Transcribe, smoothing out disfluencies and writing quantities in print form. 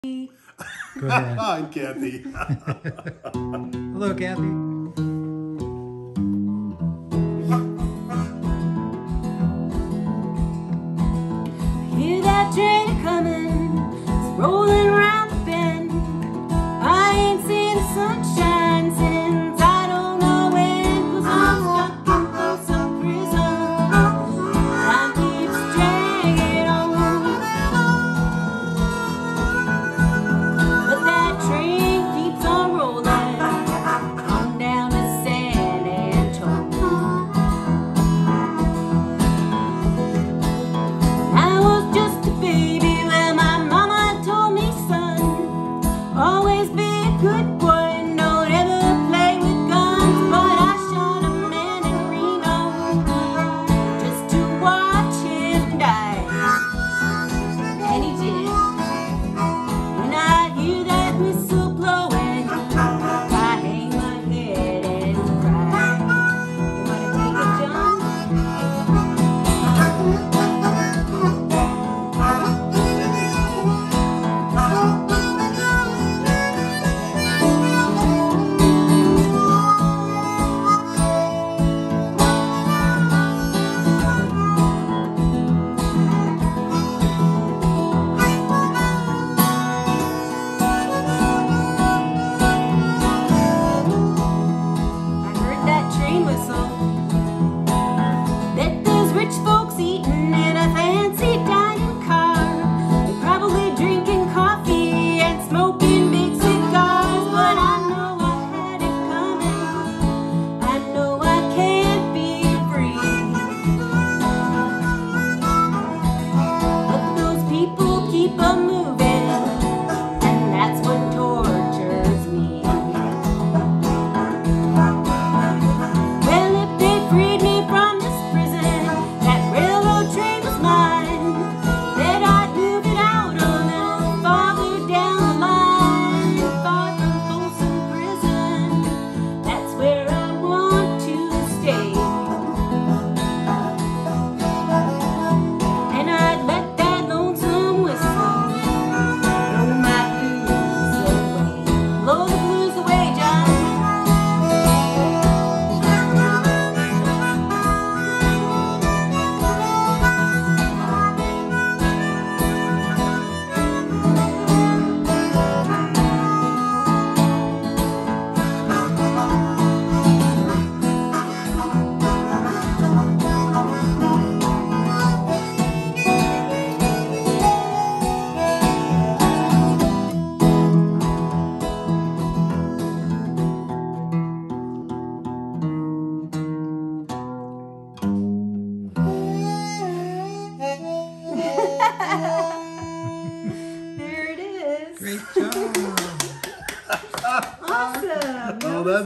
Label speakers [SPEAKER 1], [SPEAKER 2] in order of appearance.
[SPEAKER 1] Go ahead.
[SPEAKER 2] Hi, Kathy.
[SPEAKER 1] Hello, Kathy.
[SPEAKER 3] Hear that train coming, it's rolling around the bend. I ain't seen the sunshine since I don't know when, 'cause I'm stuck in Folsom prison. Time keeps dragging on, but that train keeps on rolling on down to San Antonio. I was just a baby when my mama told me, son, always be a good boy and don't ever play with guns. But I shot a man in Reno just to watch him die, and he did. When I hear that whistle blowing, I hang my head and cry. You wanna take it, John? I heard that train whistle. Bet those rich folks eating in a fancy dining car. They're probably drinking coffee and smoking big cigars. But I know I had it coming. I know I can't be free. But those people keep on moving, and that's what tortures me. Well, if they freed me from this prison, that railroad train was mine, then I'd move it out a little farther down the line, far from Folsom prison. That's where I want to stay. And I'd let that lonesome whistle blow my blues away. Blow the blues away, John. There it is.
[SPEAKER 1] Great job.
[SPEAKER 3] Awesome.
[SPEAKER 2] Oh, that's